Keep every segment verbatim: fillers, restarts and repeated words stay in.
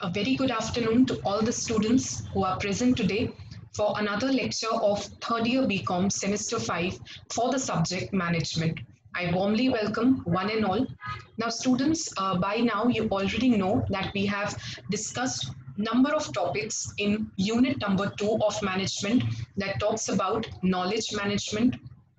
A very good afternoon to all the students who are present today for another lecture of third year B Com semester five for the subject management. I warmly welcome one and all. Now students, uh, by now you already know that we have discussed number of topics in unit number two of management that talks about knowledge management.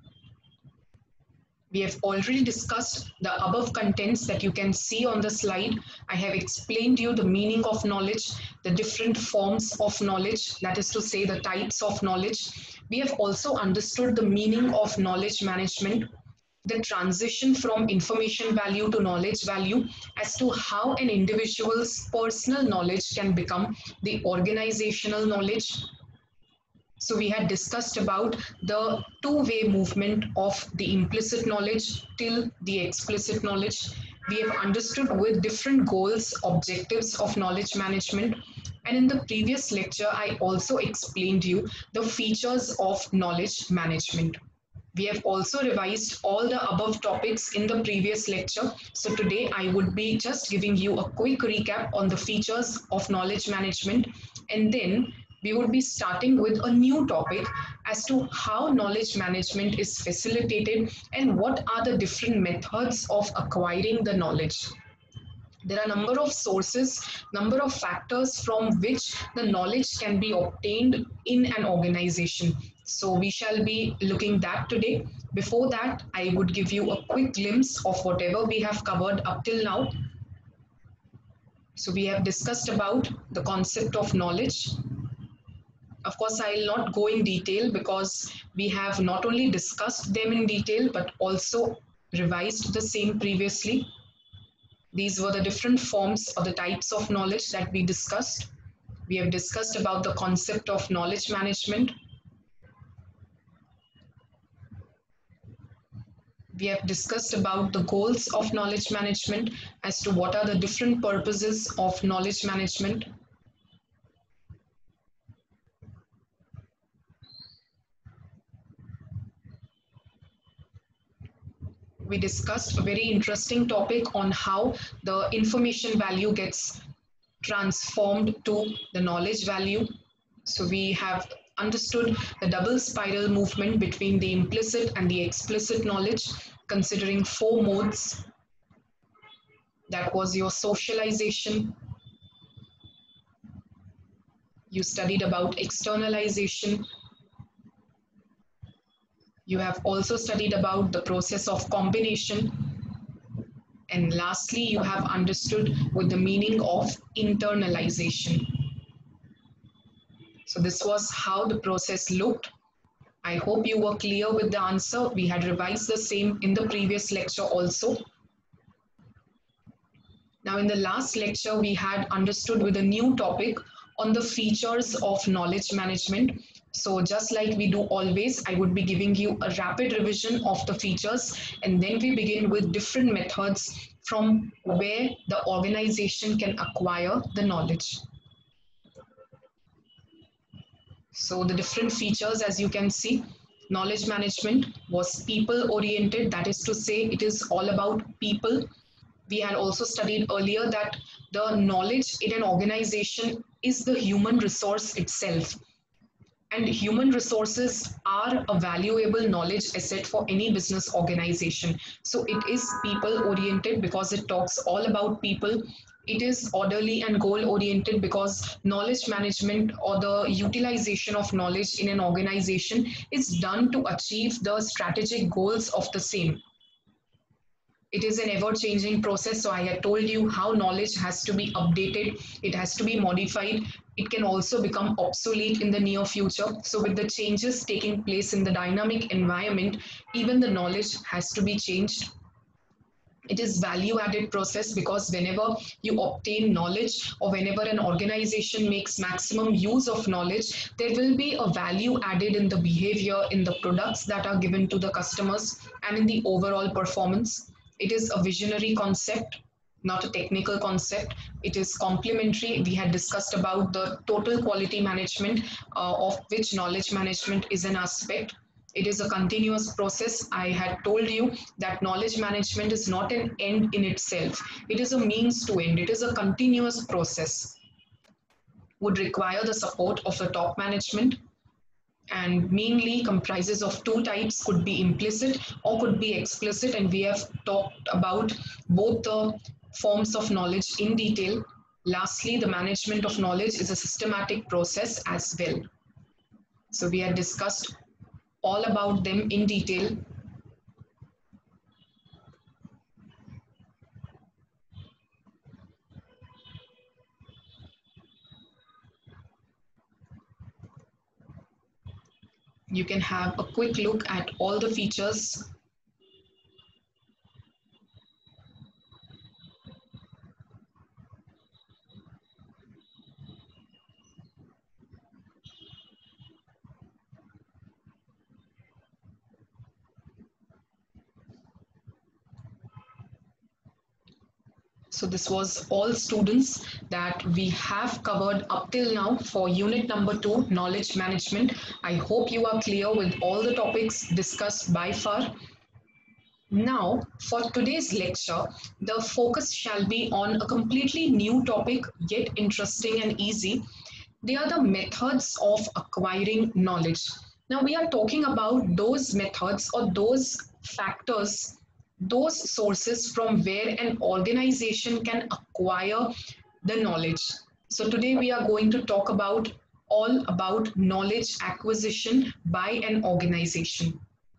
We have already discussed the above contents that you can see on the slide. I have explained you the meaning of knowledge, the different forms of knowledge, that is to say the types of knowledge. We have also understood the meaning of knowledge management, the transition from information value to knowledge value, as to how an individual's personal knowledge can become the organizational knowledge. So we had discussed about the two-way movement of the implicit knowledge till the explicit knowledge. We have understood with different goals, objectives of knowledge management. And in the previous lecture, I also explained you the features of knowledge management. We have also revised all the above topics in the previous lecture. So today I would be just giving you a quick recap on the features of knowledge management, and then we would be starting with a new topic as to how knowledge management is facilitated and what are the different methods of acquiring the knowledge. There are a number of sources, number of factors from which the knowledge can be obtained in an organization. So we shall be looking that today. Before that, I would give you a quick glimpse of whatever we have covered up till now. So we have discussed about the concept of knowledge. Of course, I'll not go in detail because we have not only discussed them in detail, but also revised the same previously. These were the different forms or the types of knowledge that we discussed. We have discussed about the concept of knowledge management. We have discussed about the goals of knowledge management as to what are the different purposes of knowledge management. We discussed a very interesting topic on how the information value gets transformed to the knowledge value. So we have understood the double spiral movement between the implicit and the explicit knowledge, considering four modes. That was your socialization. You studied about externalization. You have also studied about the process of combination. And lastly, you have understood with the meaning of internalization. So this was how the process looked. I hope you were clear with the answer. We had revised the same in the previous lecture also. Now in the last lecture, we had understood with a new topic on the features of knowledge management. So just like we do always, I would be giving you a rapid revision of the features, and then we begin with different methods from where the organization can acquire the knowledge. So the different features, as you can see, knowledge management was people oriented. That is to say, it is all about people. We had also studied earlier that the knowledge in an organization is the human resource itself. And human resources are a valuable knowledge asset for any business organization. So it is people oriented because it talks all about people. It is orderly and goal oriented because knowledge management or the utilization of knowledge in an organization is done to achieve the strategic goals of the same. It is an ever-changing process. So I had told you how knowledge has to be updated. It has to be modified. It can also become obsolete in the near future. So with the changes taking place in the dynamic environment, even the knowledge has to be changed. It is value-added process because whenever you obtain knowledge or whenever an organization makes maximum use of knowledge, there will be a value added in the behavior, in the products that are given to the customers, and in the overall performance. It is a visionary concept, not a technical concept. It is complementary. We had discussed about the total quality management, uh, of which knowledge management is an aspect. It is a continuous process. I had told you that knowledge management is not an end in itself. It is a means to end. It is a continuous process. would require the support of the top management, and mainly comprises of two types, could be implicit or could be explicit, and we have talked about both the forms of knowledge in detail. Lastly, the management of knowledge is a systematic process as well. So we had discussed all about them in detail. You can have a quick look at all the features. So this was all, students, that we have covered up till now for unit number two, knowledge management. I hope you are clear with all the topics discussed by far. Now, for today's lecture, the focus shall be on a completely new topic, yet interesting and easy. They are the methods of acquiring knowledge. Now, we are talking about those methods or those factors, those sources from where an organization can acquire the knowledge. So today we are going to talk about all about knowledge acquisition by an organization.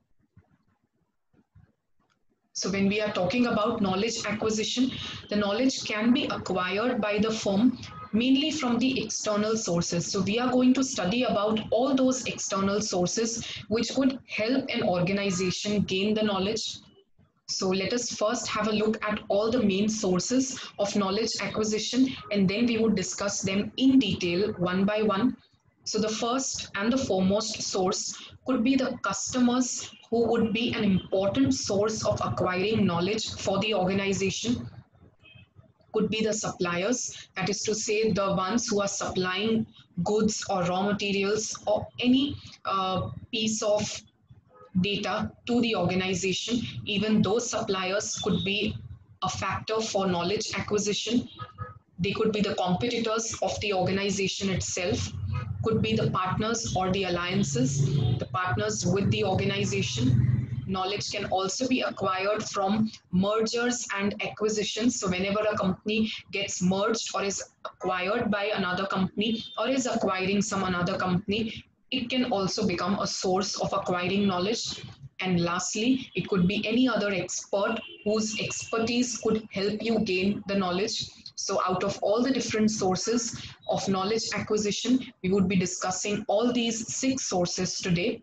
So when we are talking about knowledge acquisition, the knowledge can be acquired by the firm mainly from the external sources. So we are going to study about all those external sources which could help an organization gain the knowledge. So let us first have a look at all the main sources of knowledge acquisition, and then we would discuss them in detail one by one. So the first and the foremost source could be the customers, who would be an important source of acquiring knowledge for the organization. Could be the suppliers, that is to say the ones who are supplying goods or raw materials or any uh, piece of data to the organization. Even those suppliers could be a factor for knowledge acquisition. They could be the competitors of the organization itself, could be the partners or the alliances, the partners with the organization. Knowledge can also be acquired from mergers and acquisitions. So whenever a company gets merged or is acquired by another company or is acquiring some another company, it can also become a source of acquiring knowledge. And lastly, it could be any other expert whose expertise could help you gain the knowledge. So out of all the different sources of knowledge acquisition, we would be discussing all these six sources today.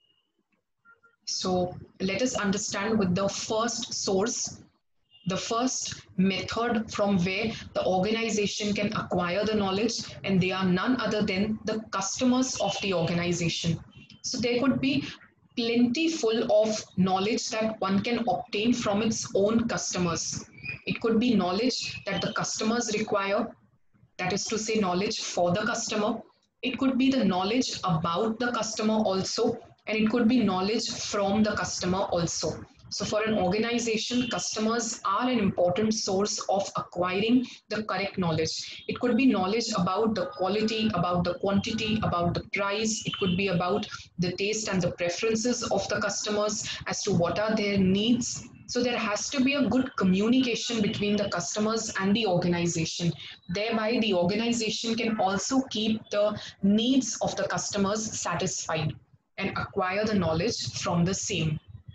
So let us understand with the first source, the first method from where the organization can acquire the knowledge, and they are none other than the customers of the organization. So there could be plenty full of knowledge that one can obtain from its own customers. It could be knowledge that the customers require, that is to say knowledge for the customer. It could be the knowledge about the customer also, and it could be knowledge from the customer also. So for an organization, customers are an important source of acquiring the correct knowledge. It could be knowledge about the quality, about the quantity, about the price. It could be about the taste and the preferences of the customers as to what are their needs. So there has to be a good communication between the customers and the organization. Thereby, the organization can also keep the needs of the customers satisfied and acquire the knowledge from the same.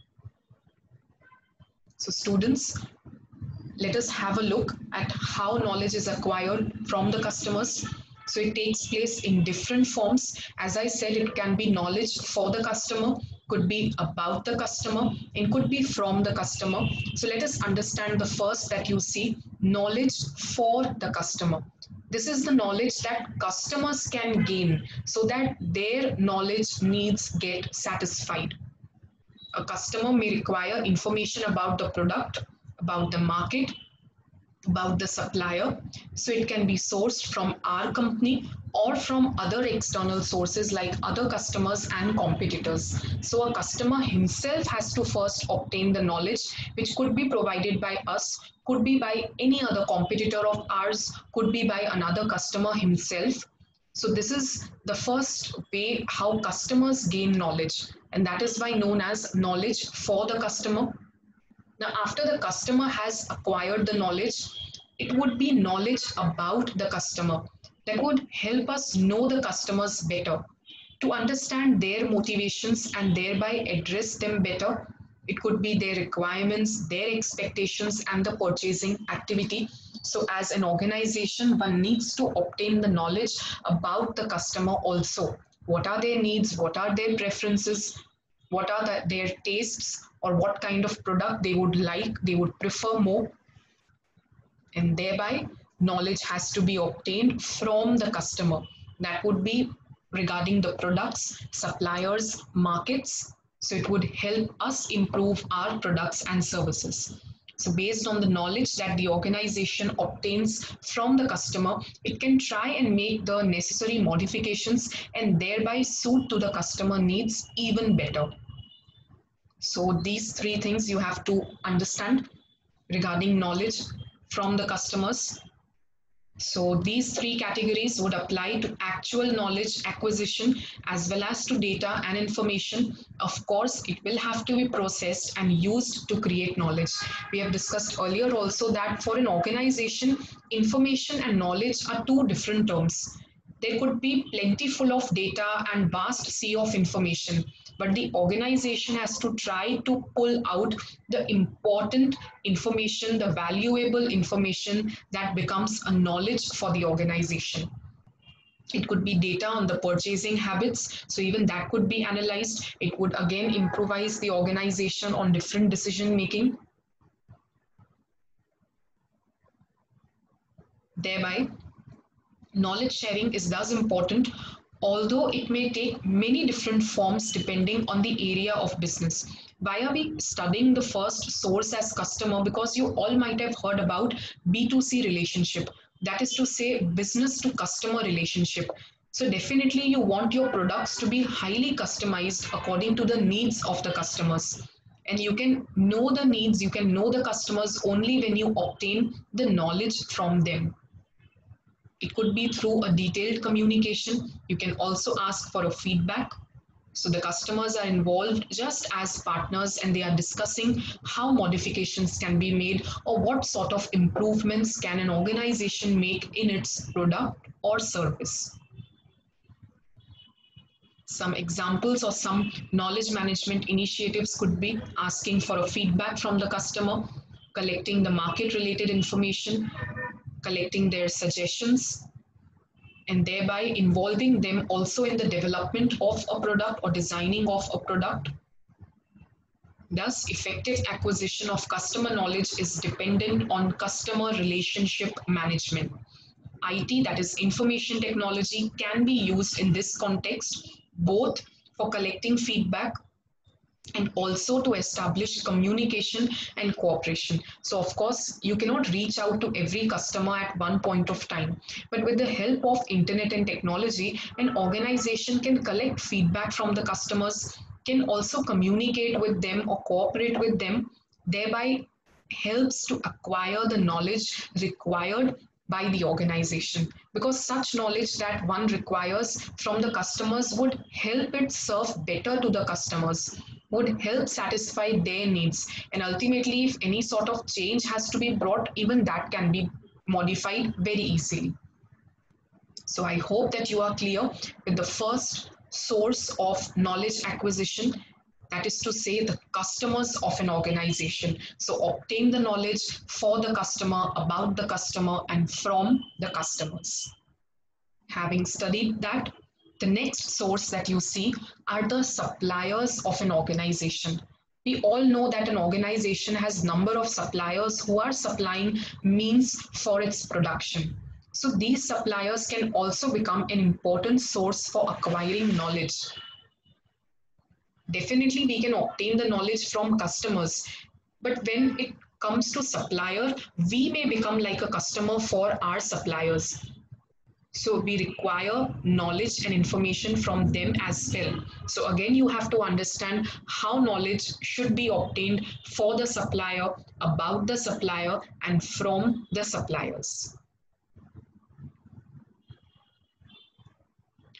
So students, let us have a look at how knowledge is acquired from the customers. So it takes place in different forms. As I said, it can be knowledge for the customer, could be about the customer, and could be from the customer. So let us understand the first that you see, knowledge for the customer. This is the knowledge that customers can gain so that their knowledge needs get satisfied. A customer may require information about the product, about the market, about the supplier. So it can be sourced from our company or from other external sources like other customers and competitors. So a customer himself has to first obtain the knowledge, which could be provided by us, could be by any other competitor of ours, could be by another customer himself. So this is the first way how customers gain knowledge, and that is why known as knowledge for the customer. Now, after the customer has acquired the knowledge, it would be knowledge about the customer that would help us know the customers better, to understand their motivations and thereby address them better. It could be their requirements, their expectations, and the purchasing activity. So, as an organization, one needs to obtain the knowledge about the customer also. What are their needs? What are their preferences? What are the, their tastes, or what kind of product they would like, they would prefer more? And thereby, knowledge has to be obtained from the customer. That would be regarding the products, suppliers, markets. So it would help us improve our products and services. So based on the knowledge that the organization obtains from the customer, it can try and make the necessary modifications and thereby suit to the customer needs even better. So these three things you have to understand regarding knowledge from the customers. So these three categories would apply to actual knowledge acquisition as well as to data and information. Of course, it will have to be processed and used to create knowledge. We have discussed earlier also that for an organization, information and knowledge are two different terms. There could be plenty full of data and vast sea of information, but the organization has to try to pull out the important information, the valuable information that becomes a knowledge for the organization. It could be data on the purchasing habits, so even that could be analyzed. It would again improvise the organization on different decision making. Thereby, knowledge sharing is thus important, although it may take many different forms depending on the area of business. Why are we studying the first source as customer? Because you all might have heard about B two C relationship, that is to say, business to customer relationship. So, definitely, you want your products to be highly customized according to the needs of the customers. And you can know the needs, you can know the customers only when you obtain the knowledge from them. It could be through a detailed communication. You can also ask for a feedback. So the customers are involved just as partners and they are discussing how modifications can be made or what sort of improvements can an organization make in its product or service. Some examples or some knowledge management initiatives could be asking for a feedback from the customer, collecting the market related information, collecting their suggestions, and thereby involving them also in the development of a product or designing of a product. Thus, effective acquisition of customer knowledge is dependent on customer relationship management. I T, that is information technology, can be used in this context both for collecting feedback and also to establish communication and cooperation. So of course, you cannot reach out to every customer at one point of time, but with the help of internet and technology, an organization can collect feedback from the customers, can also communicate with them or cooperate with them, thereby helps to acquire the knowledge required by the organization, because such knowledge that one requires from the customers would help it serve better to the customers, would help satisfy their needs, and ultimately if any sort of change has to be brought, even that can be modified very easily. So I hope that you are clear with the first source of knowledge acquisition, that is to say the customers of an organization. So obtain the knowledge for the customer, about the customer, and from the customers. Having studied that, the next source that you see are the suppliers of an organization. We all know that an organization has number of suppliers who are supplying means for its production. So these suppliers can also become an important source for acquiring knowledge. Definitely we can obtain the knowledge from customers, but when it comes to supplier, we may become like a customer for our suppliers. So we require knowledge and information from them as well. So again, you have to understand how knowledge should be obtained for the supplier, about the supplier, and from the suppliers.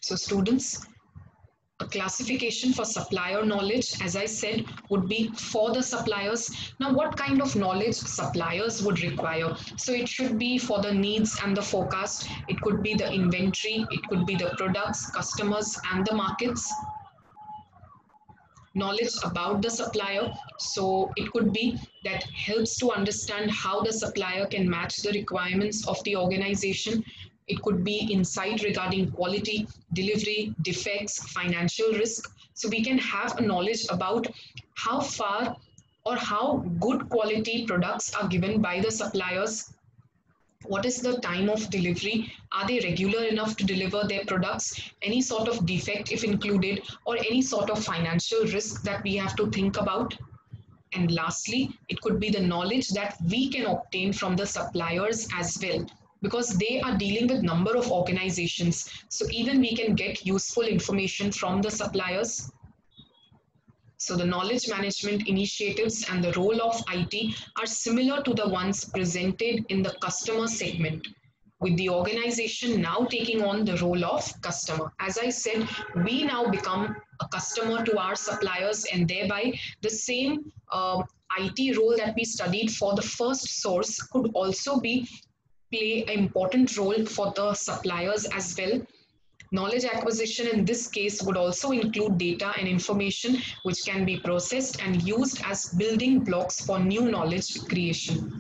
So students, a classification for supplier knowledge, as I said, would be for the suppliers. Now, what kind of knowledge suppliers would require? So it should be for the needs and the forecast. It could be the inventory. It could be the products, customers, and the markets. Knowledge about the supplier. So it could be that helps to understand how the supplier can match the requirements of the organization. It could be insight regarding quality, delivery, defects, financial risk. So we can have a knowledge about how far or how good quality products are given by the suppliers. What is the time of delivery? Are they regular enough to deliver their products? Any sort of defect, if included, or any sort of financial risk that we have to think about? And lastly, it could be the knowledge that we can obtain from the suppliers as well, because they are dealing with number of organizations. So even we can get useful information from the suppliers. So the knowledge management initiatives and the role of I T are similar to the ones presented in the customer segment, with the organization now taking on the role of customer. As I said, we now become a customer to our suppliers, and thereby the same uh, I T role that we studied for the first source could also be play an important role for the suppliers as well. Knowledge acquisition in this case would also include data and information which can be processed and used as building blocks for new knowledge creation.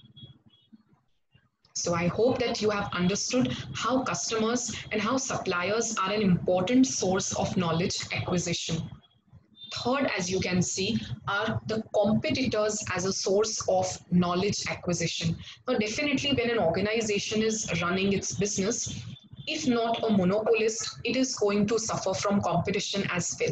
So I hope that you have understood how customers and how suppliers are an important source of knowledge acquisition. Third, as you can see, are the competitors as a source of knowledge acquisition. Now, definitely when an organization is running its business, if not a monopolist, it is going to suffer from competition as well.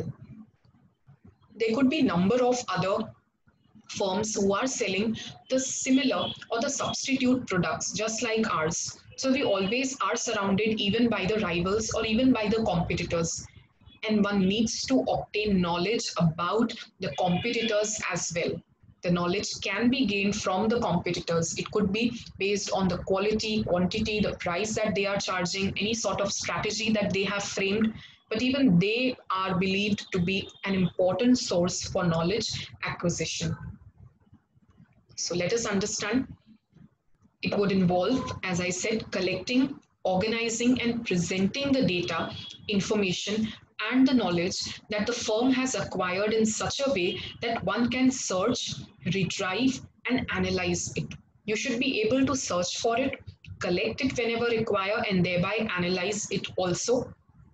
There could be number of other firms who are selling the similar or the substitute products just like ours. So we always are surrounded even by the rivals or even by the competitors. And one needs to obtain knowledge about the competitors as well. The knowledge can be gained from the competitors. It could be based on the quality, quantity, the price that they are charging, any sort of strategy that they have framed. But even they are believed to be an important source for knowledge acquisition. So let us understand. It would involve, as I said, collecting, organizing, and presenting the data, information, and the knowledge that the firm has acquired in such a way that one can search, retrieve, and analyze it. You should be able to search for it, collect it whenever required, and thereby analyze it also.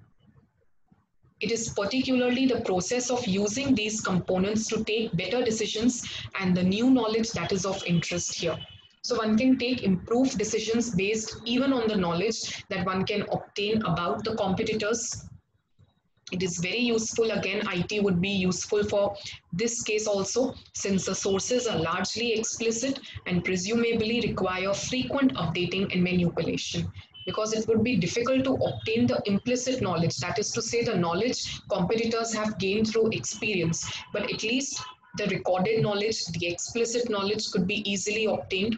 It is particularly the process of using these components to take better decisions and the new knowledge that is of interest here. So one can take improved decisions based even on the knowledge that one can obtain about the competitors. It is very useful. Again, I T would be useful for this case also, since the sources are largely explicit and presumably require frequent updating and manipulation, because it would be difficult to obtain the implicit knowledge, that is to say the knowledge competitors have gained through experience, but at least the recorded knowledge, the explicit knowledge could be easily obtained.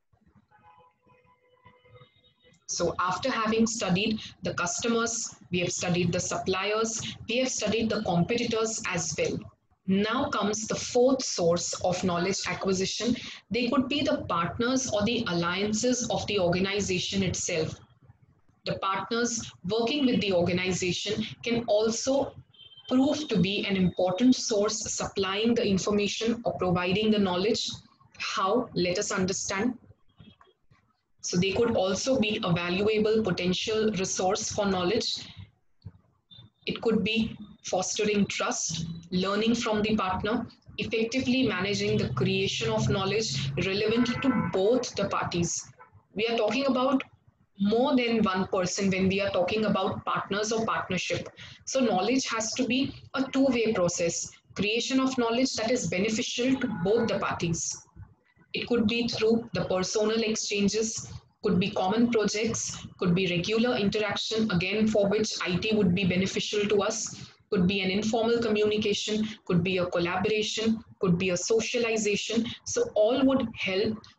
So after having studied the customers, we have studied the suppliers, we have studied the competitors as well. Now comes the fourth source of knowledge acquisition. They could be the partners or the alliances of the organization itself. The partners working with the organization can also prove to be an important source supplying the information or providing the knowledge. How? Let us understand. So they could also be a valuable potential resource for knowledge. It could be fostering trust, learning from the partner, effectively managing the creation of knowledge relevant to both the parties. We are talking about more than one person when we are talking about partners or partnership. So knowledge has to be a two-way process, creation of knowledge that is beneficial to both the parties. It could be through the personal exchanges, could be common projects, could be regular interaction, again for which I T would be beneficial to us, could be an informal communication, could be a collaboration, could be a socialization. So all would help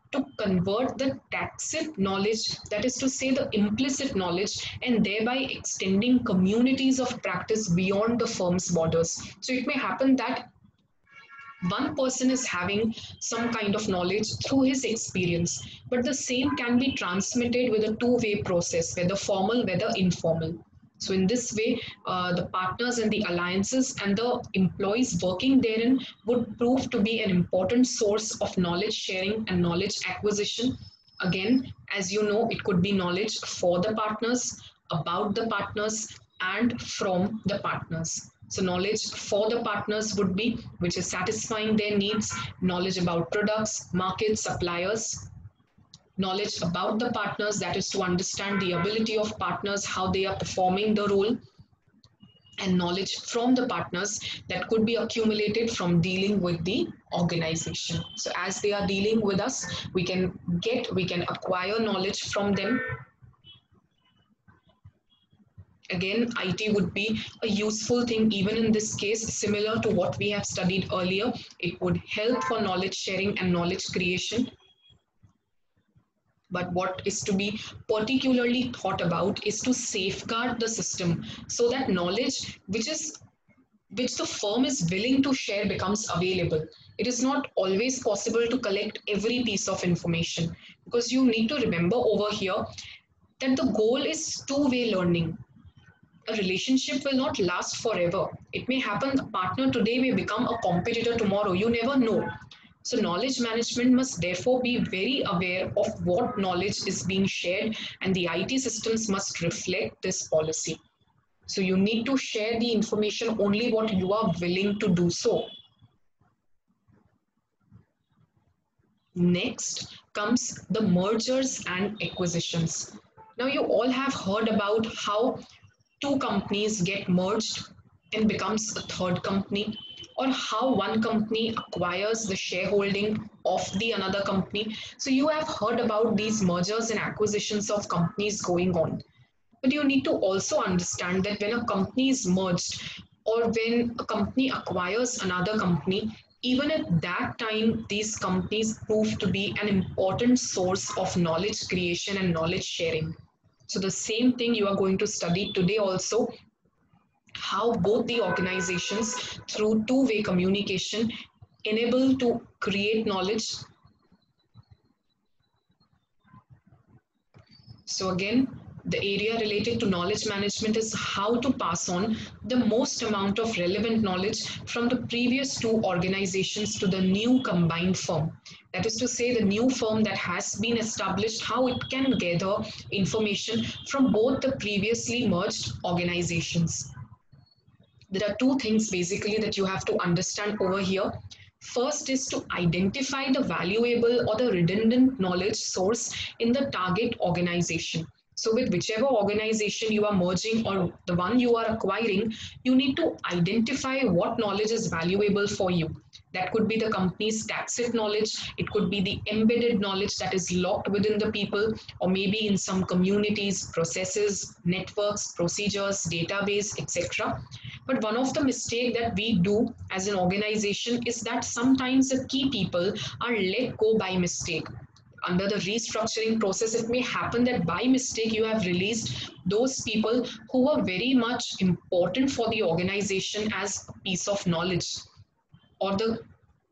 to convert the tacit knowledge, that is to say the implicit knowledge, and thereby extending communities of practice beyond the firm's borders. So it may happen that one person is having some kind of knowledge through his experience, but the same can be transmitted with a two-way process, whether formal, whether informal. So in this way, uh, the partners and the alliances and the employees working therein would prove to be an important source of knowledge sharing and knowledge acquisition. Again, as you know, it could be knowledge for the partners, about the partners, and from the partners. So knowledge for the partners would be which is satisfying their needs, knowledge about products, markets, suppliers, knowledge about the partners, that is to understand the ability of partners, how they are performing the role, and knowledge from the partners that could be accumulated from dealing with the organization. So as they are dealing with us, we can get, we can acquire knowledge from them. Again, I T would be a useful thing even in this case, similar to what we have studied earlier. It would help for knowledge sharing and knowledge creation. But what is to be particularly thought about is to safeguard the system so that knowledge which is which the firm is willing to share becomes available. It is not always possible to collect every piece of information, because you need to remember over here that the goal is two-way learning. A relationship will not last forever. It may happen a partner today may become a competitor tomorrow. You never know. So knowledge management must therefore be very aware of what knowledge is being shared, and the I T systems must reflect this policy. So you need to share the information only what you are willing to do so. Next comes the mergers and acquisitions. Now you all have heard about how two companies get merged and becomes a third company, or how one company acquires the shareholding of the another company. So you have heard about these mergers and acquisitions of companies going on. But you need to also understand that when a company is merged or when a company acquires another company, even at that time, these companies prove to be an important source of knowledge creation and knowledge sharing. So the same thing you are going to study today also, how both the organizations through two-way communication enable to create knowledge. So again, the area related to knowledge management is how to pass on the most amount of relevant knowledge from the previous two organizations to the new combined firm. That is to say, the new firm that has been established, how it can gather information from both the previously merged organizations. There are two things basically that you have to understand over here. First is to identify the valuable or the redundant knowledge source in the target organization. So with whichever organization you are merging or the one you are acquiring, you need to identify what knowledge is valuable for you. That could be the company's tacit knowledge, it could be the embedded knowledge that is locked within the people, or maybe in some communities, processes, networks, procedures, database, et cetera. But one of the mistakes that we do as an organization is that sometimes the key people are let go by mistake. Under the restructuring process, it may happen that by mistake you have released those people who were very much important for the organization as a piece of knowledge, or the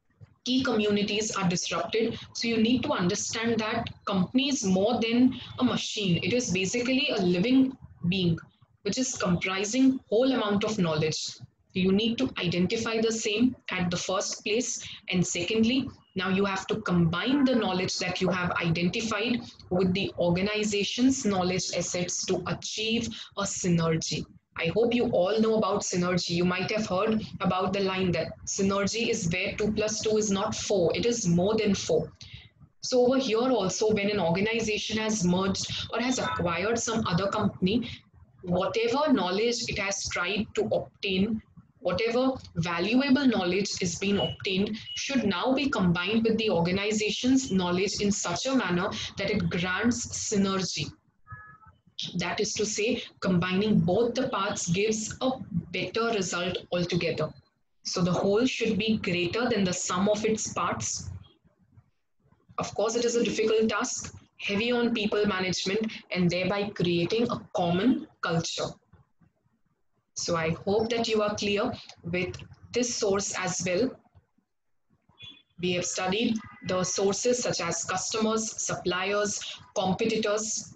key communities are disrupted. So you need to understand that company is more than a machine. It is basically a living being which is comprising whole amount of knowledge. You need to identify the same at the first place, and secondly, now you have to combine the knowledge that you have identified with the organization's knowledge assets to achieve a synergy. I hope you all know about synergy. You might have heard about the line that synergy is where two plus two is not four, it is more than four. So over here also, when an organization has merged or has acquired some other company, whatever knowledge it has tried to obtain, whatever valuable knowledge is being obtained, should now be combined with the organization's knowledge in such a manner that it grants synergy. That is to say, combining both the parts gives a better result altogether. So the whole should be greater than the sum of its parts. Of course, it is a difficult task, heavy on people management, and thereby creating a common culture. So I hope that you are clear with this source as well. We have studied the sources such as customers, suppliers, competitors.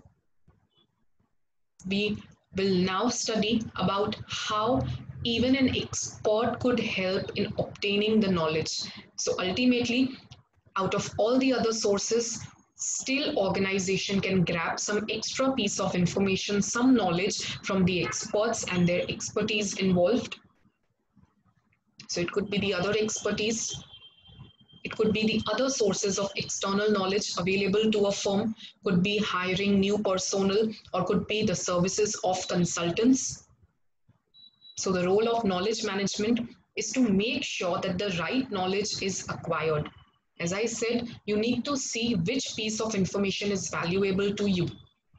We will now study about how even an expert could help in obtaining the knowledge. So ultimately, out of all the other sources, still organization can grab some extra piece of information, some knowledge from the experts and their expertise involved. So it could be the other expertise, it could be the other sources of external knowledge available to a firm, could be hiring new personnel, or could be the services of consultants. So the role of knowledge management is to make sure that the right knowledge is acquired. As I said, you need to see which piece of information is valuable to you.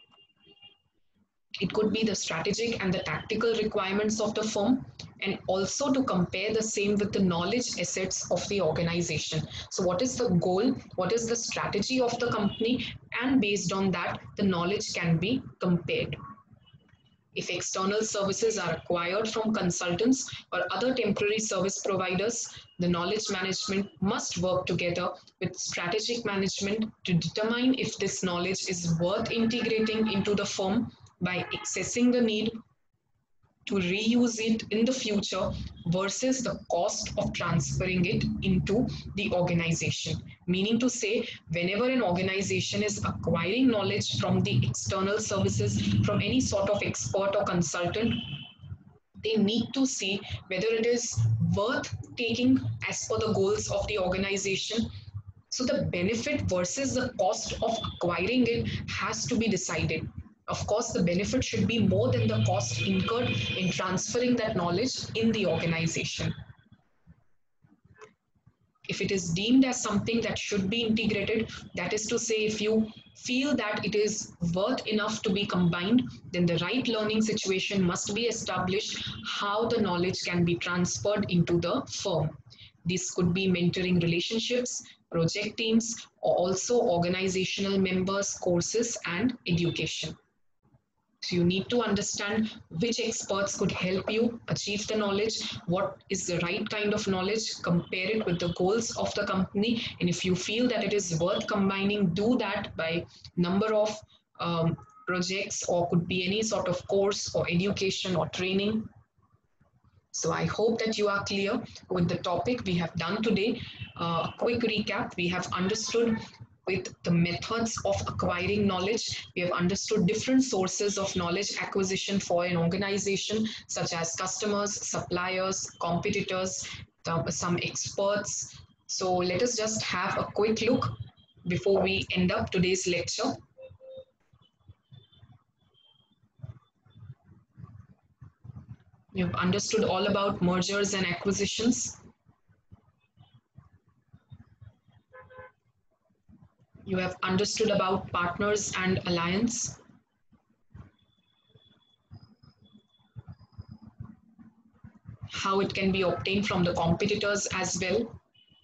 It could be the strategic and the tactical requirements of the firm, and also to compare the same with the knowledge assets of the organization. So what is the goal? What is the strategy of the company? And based on that, the knowledge can be compared. If external services are acquired from consultants or other temporary service providers, the knowledge management must work together with strategic management to determine if this knowledge is worth integrating into the firm by assessing the need to reuse it in the future versus the cost of transferring it into the organization. Meaning to say, whenever an organization is acquiring knowledge from the external services, from any sort of expert or consultant, they need to see whether it is worth taking as per the goals of the organization. So the benefit versus the cost of acquiring it has to be decided. Of course, the benefit should be more than the cost incurred in transferring that knowledge in the organization. If it is deemed as something that should be integrated, that is to say, if you feel that it is worth enough to be combined, then the right learning situation must be established how the knowledge can be transferred into the firm. This could be mentoring relationships, project teams, or also organizational members, courses, and education. So you need to understand which experts could help you achieve the knowledge, what is the right kind of knowledge, compare it with the goals of the company. And if you feel that it is worth combining, do that by number of um, projects, or could be any sort of course or education or training. So I hope that you are clear with the topic we have done today. Uh, a quick recap, we have understood with the methods of acquiring knowledge. We have understood different sources of knowledge acquisition for an organization, such as customers, suppliers, competitors, some experts. So let us just have a quick look before we end up today's lecture. You've understood all about mergers and acquisitions. You have understood about partners and alliance. How it can be obtained from the competitors as well.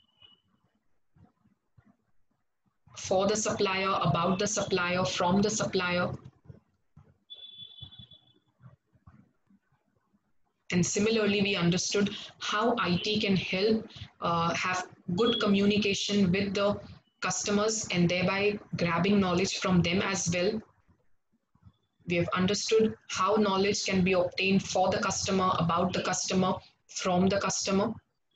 For the supplier, about the supplier, from the supplier. And similarly, we understood how I T can help uh, have good communication with the customers and thereby grabbing knowledge from them as well. We have understood how knowledge can be obtained for the customer, about the customer, from the customer.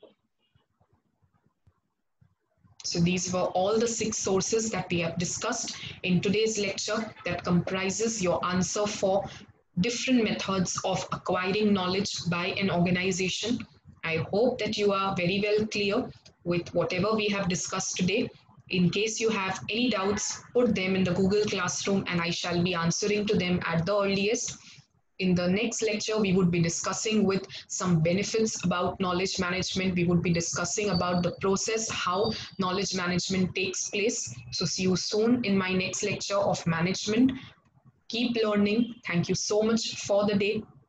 So these were all the six sources that we have discussed in today's lecture that comprises your answer for different methods of acquiring knowledge by an organization. I hope that you are very well clear with whatever we have discussed today. In case you have any doubts, put them in the Google Classroom and I shall be answering to them at the earliest. In the next lecture, we would be discussing with some benefits about knowledge management. We would be discussing about the process, how knowledge management takes place. So see you soon in my next lecture of management. Keep learning. Thank you so much for the day.